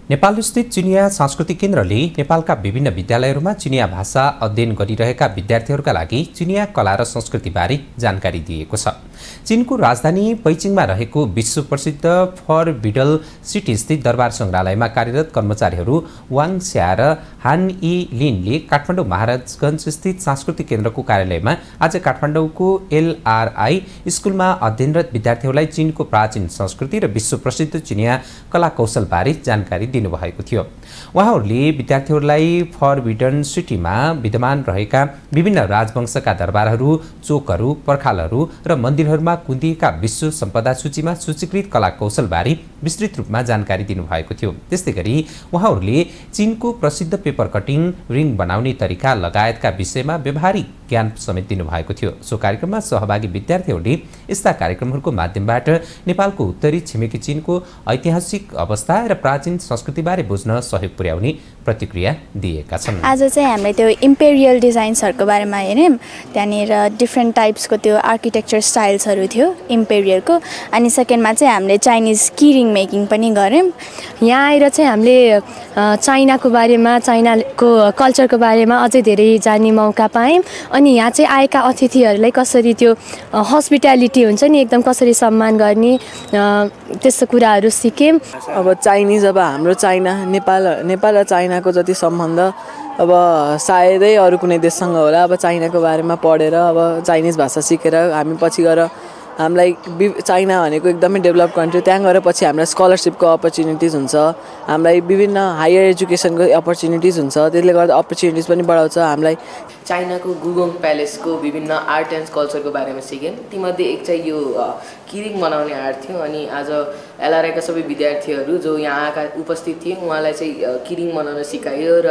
नेपालस्थित चिनिया सांस्कृतिक केन्द्रले नेपालका विभिन्न विद्यालयहरूमा चिनिया भाषा अध्ययन गरिरहेका विद्यार्थीहरूका लागि चिनिया कला र संस्कृतिबारे जानकारी दिएको छ। चीनको राजधानी बैजिङमा रहेको विश्व प्रसिद्ध फरबिडन सिटी स्थित दरबार संग्रहालयमा कार्यरत कर्मचारीहरू वाङ स्या र हान यी लिनले काठमाडौँ महाराजगञ्ज स्थित सांस्कृतिक केन्द्रको कार्यालयमा आज काठमाडौँको एलआरआई स्कुलमा अध्ययनरत विद्यार्थीहरूलाई चीनको प्राचीन संस्कृति र विश्व प्रसिद्ध चिनिया कला कौशलबारे जानकारी दिनुभएको थियो। उहाँहरूले विद्यार्थीहरूलाई फरबिडन सिटीमा विद्यमान रहेका विभिन्न राजवंशका दरबारहरू, चोकहरू, पर्खालहरू र मन्दिरहरूमा कुन्दिएका विश्व सम्पदा सूचीमा सूचीकृत कला कौशलबारे विस्तृत रूपमा जानकारी दिनुभएको थियो। त्यस्तै गरी उहाँहरूले चीनको प्रसिद्ध पेपर कटिङ, रिङ बनाउने तरिका लगायतका विषयमा व्यावहारिक ज्ञान समेत दिनुभएको थियो। सो कार्यक्रममा सहभागी विद्यार्थीहरूले यस्ता कार्यक्रमहरूको माध्यमबाट नेपालको उत्तरी छिमेकी चीनको ऐतिहासिक अवस्था र प्राचीन संस्कृतिबारे बुझ्न सहयोग पुर्याउने प्रतिक्रिया दिएका छन्। आज चाहिँ हामीले त्यो इम्पेरियल डिजाइन्सहरूको बारेमा हेर्यौँ। त्यहाँनिर डिफ्रेन्ट टाइप्सको त्यो आर्किटेक्चर स्टाइल्सहरू थियो इम्पेरियलको। अनि सेकेन्डमा चाहिँ हामीले चाइनिज किरिङ मेकिङ पनि गऱ्यौँ। यहाँ आएर चाहिँ हामीले चाइनाको बारेमा, चाइनाको कल्चरको बारेमा अझै धेरै जान्ने मौका पायौँ। अनि यहाँ चाहिँ आएका अतिथिहरूलाई कसरी त्यो हस्पिटालिटी हुन्छ नि, एकदम कसरी सम्मान गर्ने, त्यस्तो कुराहरू सिक्यौँ। अब चाइनिज, अब हाम्रो चाइना, नेपाल र चाइनाको जति सम्बन्ध अब सायदै अरू कुनै देशसँग होला। अब चाइनाको बारेमा पढेर, अब चाइनिज भाषा सिकेर हामी पछि गएर हामीलाई चाइना भनेको एकदमै डेभलप कन्ट्री, त्यहाँ गएर पछि हामीलाई स्कलरसिपको अपर्च्युनिटिज हुन्छ, हामीलाई विभिन्न हायर एजुकेसनको अपर्च्युनिटिज हुन्छ। त्यसले गर्दा अपर्च्युनिटिज पनि बढाउँछ हामीलाई। चाइनाको गुगोङ प्यालेसको विभिन्न आर्ट एन्ड कल्चरको बारेमा सिक्यौँ। तीमध्ये एक चाहिँ यो किरिङ बनाउने आर्ट थियो। अनि आज एलआरआईका सबै विद्यार्थीहरू जो यहाँ आएका उपस्थित थिए उहाँलाई चाहिँ किरिङ बनाउन सिकायो र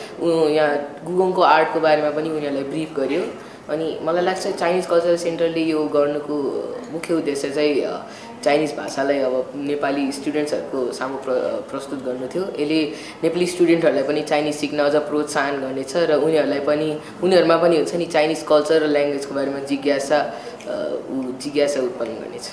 यहाँ गुगोङको आर्टको बारेमा पनि उनीहरूलाई ब्रिफ गर्यो। अनि मलाई लाग्छ चाइनिज कल्चरल सेन्टरले यो गर्नुको मुख्य उद्देश्य चाहिँ चाइनिज भाषालाई अब नेपाली स्टुडेन्ट्सहरूको सामु प्रस्तुत गर्नु थियो। यसले नेपाली स्टुडेन्टहरूलाई पनि चाइनिज सिक्न अझ प्रोत्साहन गर्नेछ र उनीहरूमा पनि हुन्छ नि चाइनिज कल्चर र ल्याङ्ग्वेजको बारेमा जिज्ञासा उत्पन्न गर्नेछ।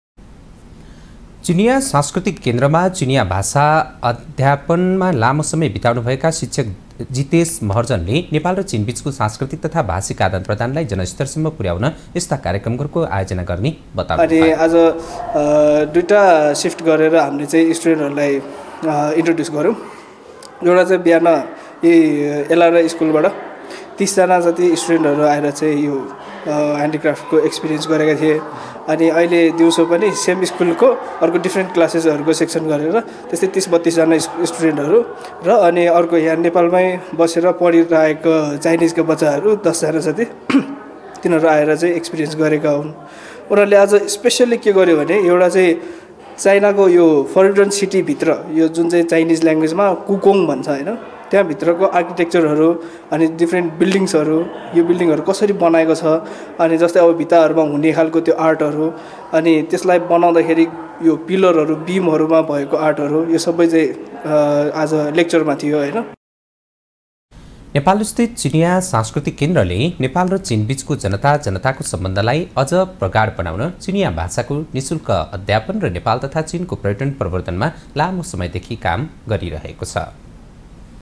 चिनिया सांस्कृतिक केन्द्रमा चिनिया भाषा अध्यापनमा लामो समय बिताउनुभएका शिक्षक जितेश महर्जनले नेपाल र चीनबीचको सांस्कृतिक तथा भाषिक आदान प्रदानलाई जनस्तरसम्म पुर्याउन यस्ता कार्यक्रमहरूको आयोजना गर्ने बताउनु। अनि आज दुईटा शिफ्ट गरेर हामीले चाहिँ स्टुडेन्टहरूलाई इन्ट्रोड्युस गऱ्यौँ। एउटा चाहिँ बिहान यही एलआरआई स्कुलबाट 30 जना जति स्टुडेन्टहरू आएर चाहिँ यो ह्यान्डिक्राफ्टको एक्सपिरियन्स गरेका थिए। अनि अहिले दिउँसो पनि सेम स्कुलको अर्को डिफ्रेन्ट क्लासेसहरूको सेक्सन गरेर त्यस्तै 30-32 जना स्टुडेन्टहरू र अनि अर्को यहाँ नेपालमै बसेर पढिरहेको चाइनिजको बच्चाहरू 10 जना जति तिनीहरू आएर चाहिँ एक्सपिरियन्स गरेका हुन्। उनीहरूले आज स्पेसल्ली के गर्यो भने एउटा चाहिँ चाइनाको यो फरबिडन सिटीभित्र यो जुन चाहिँ चाइनिज ल्याङ्ग्वेजमा कुकोङ भन्छ होइन, त्यहाँभित्रको आर्किटेक्चरहरू अनि डिफ्रेन्ट बिल्डिङ्सहरू, यो बिल्डिङहरू कसरी बनाएको छ, अनि जस्तै अब भित्ताहरूमा हुने खालको त्यो आर्टहरू, अनि त्यसलाई बनाउँदाखेरि यो पिलरहरू, बिमहरूमा भएको आर्टहरू, यो सबै चाहिँ आज लेक्चरमा थियो होइन। नेपालस्थित चिनिया सांस्कृतिक केन्द्रले नेपाल र चीनबीचको जनताको सम्बन्धलाई अझ प्रगाढ बनाउन चिनिया भाषाको निःशुल्क अध्यापन र नेपाल तथा चीनको पर्यटन प्रवर्धनमा लामो समयदेखि काम गरिरहेको छ।